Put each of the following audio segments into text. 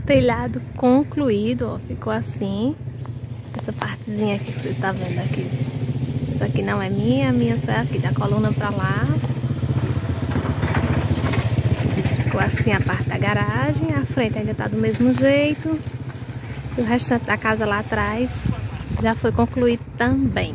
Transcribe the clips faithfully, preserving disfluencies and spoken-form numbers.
telhado concluído, ó, ficou assim. Essa partezinha aqui que você tá vendo aqui. Essa aqui não é minha, a minha só é aqui, da coluna pra lá. Ficou assim a parte da garagem, a frente ainda tá do mesmo jeito. E o restante da casa lá atrás já foi concluído também.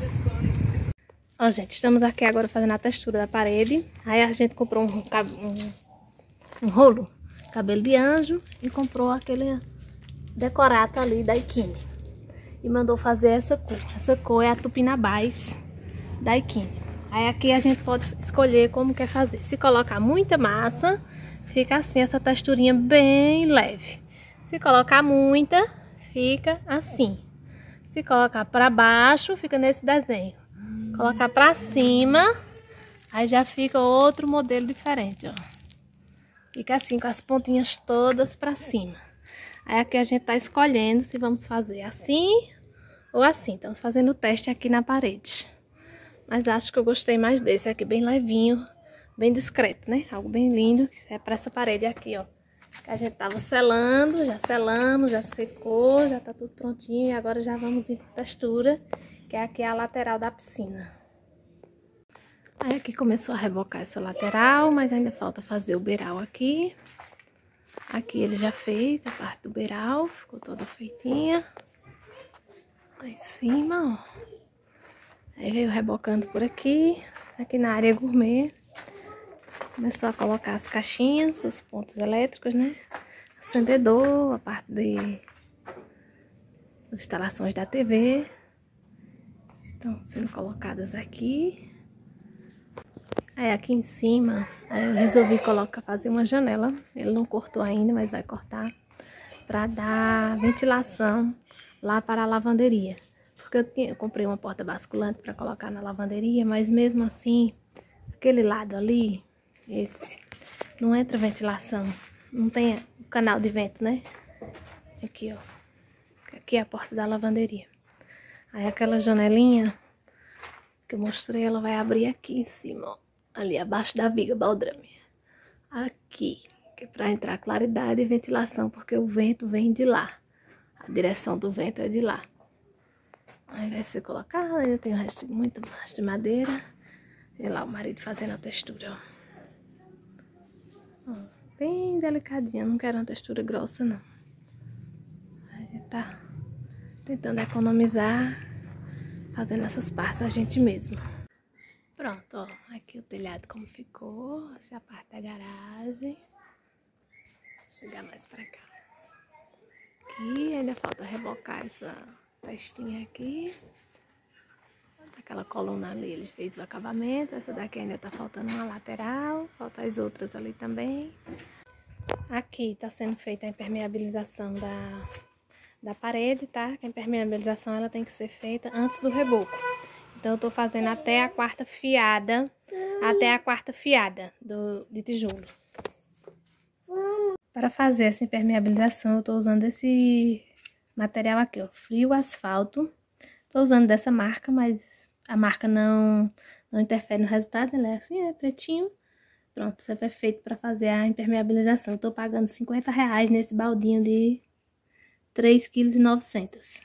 Ó, gente, estamos aqui agora fazendo a textura da parede. Aí a gente comprou um, um, um rolo, cabelo de anjo, e comprou aquele decorato ali da Ikine. E mandou fazer essa cor. Essa cor é a Tupinambás da Ikine. Aí aqui a gente pode escolher como quer fazer. Se colocar muita massa, fica assim, essa texturinha bem leve. Se colocar muita, fica assim. Se colocar para baixo, fica nesse desenho. Colocar para cima, aí já fica outro modelo diferente, ó. Fica assim, com as pontinhas todas para cima. Aí aqui a gente tá escolhendo se vamos fazer assim ou assim. Estamos fazendo o teste aqui na parede. Mas acho que eu gostei mais desse aqui, bem levinho, bem discreto, né? Algo bem lindo, que é para essa parede aqui, ó. Que a gente tava selando, já selamos, já secou, já tá tudo prontinho. E agora já vamos vir com textura, que é aqui a lateral da piscina. Aí aqui começou a rebocar essa lateral, mas ainda falta fazer o beiral aqui. Aqui ele já fez a parte do beiral, ficou toda feitinha. Lá em cima, ó. Aí veio rebocando por aqui, aqui na área gourmet. Começou a colocar as caixinhas, os pontos elétricos, né? Acendedor, a parte de as instalações da T V. Estão sendo colocadas aqui. Aí aqui em cima, aí eu resolvi colocar, fazer uma janela. Ele não cortou ainda, mas vai cortar. Para dar ventilação lá para a lavanderia. Porque eu, tinha, eu comprei uma porta basculante para colocar na lavanderia, mas mesmo assim, aquele lado ali, esse, não entra ventilação. Não tem o canal de vento, né? Aqui, ó. Aqui é a porta da lavanderia. Aí aquela janelinha que eu mostrei, ela vai abrir aqui em cima, ó. Ali abaixo da viga baldrame. Aqui, que é para entrar claridade e ventilação, porque o vento vem de lá. A direção do vento é de lá. Aí vai ser colocado, ainda tem o resto, muito resto de madeira. E lá o marido fazendo a textura, ó. Ó, bem delicadinha, não quero uma textura grossa, não. A gente tá tentando economizar, fazendo essas partes a gente mesmo. Pronto, ó, aqui o telhado como ficou, essa é a parte da garagem. Deixa eu chegar mais pra cá. Aqui ainda falta rebocar essa testinha aqui. Aquela coluna ali, ele fez o acabamento. Essa daqui ainda tá faltando uma lateral, falta as outras ali também. Aqui tá sendo feita a impermeabilização da, da parede, tá? A impermeabilização ela tem que ser feita antes do reboco. Então, eu tô fazendo até a quarta fiada, até a quarta fiada do, de tijolo. Para fazer essa impermeabilização, eu tô usando esse material aqui, ó, Frio Asfalto. Tô usando dessa marca, mas a marca não, não interfere no resultado, ela é assim, é pretinho. Pronto, isso é perfeito para fazer a impermeabilização. Eu tô pagando cinquenta reais nesse baldinho de três vírgula nove quilos.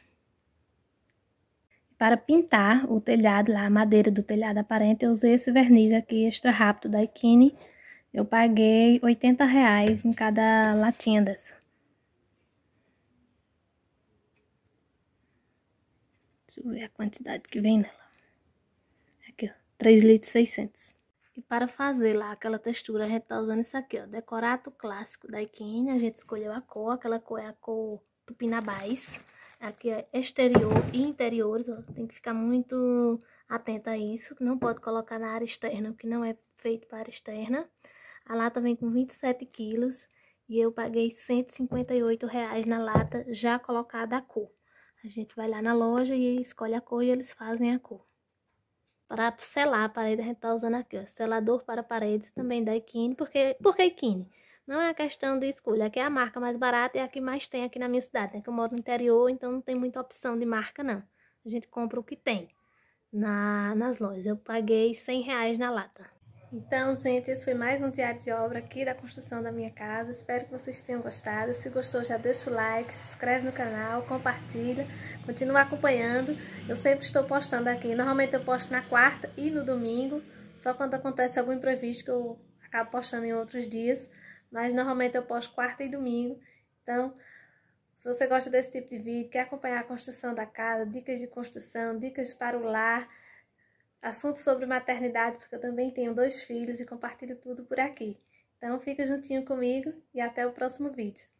Para pintar o telhado lá, a madeira do telhado aparente, eu usei esse verniz aqui extra rápido da Ikine. Eu paguei oitenta reais em cada latinha dessa. Deixa eu ver a quantidade que vem nela. Aqui, ó, três litros e seiscentos. E para fazer lá aquela textura, a gente tá usando isso aqui, ó, Decorato Clássico da Ikine. A gente escolheu a cor, aquela cor é a cor Tupinambás. Aqui é exterior e interiores, ó, tem que ficar muito atenta a isso, não pode colocar na área externa, o que não é feito para a área externa. A lata vem com vinte e sete quilos e eu paguei cento e cinquenta e oito reais na lata já colocada a cor. A gente vai lá na loja e escolhe a cor e eles fazem a cor. Para selar a parede, a gente tá usando aqui, ó, selador para paredes também da Ikine, porque, porque Ikine? Não é questão de escolha, aqui é a marca mais barata e é a que mais tem aqui na minha cidade, né? Que eu moro no interior, então não tem muita opção de marca, não. A gente compra o que tem na, nas lojas. Eu paguei cem reais na lata. Então, gente, esse foi mais um diário de obra aqui da construção da minha casa. Espero que vocês tenham gostado. Se gostou, já deixa o like, se inscreve no canal, compartilha, continua acompanhando. Eu sempre estou postando aqui. Normalmente eu posto na quarta e no domingo, só quando acontece algum imprevisto que eu acabo postando em outros dias. Mas normalmente eu posto quarta e domingo. Então, se você gosta desse tipo de vídeo, quer acompanhar a construção da casa, dicas de construção, dicas para o lar, assuntos sobre maternidade, porque eu também tenho dois filhos e compartilho tudo por aqui. Então fica juntinho comigo e até o próximo vídeo.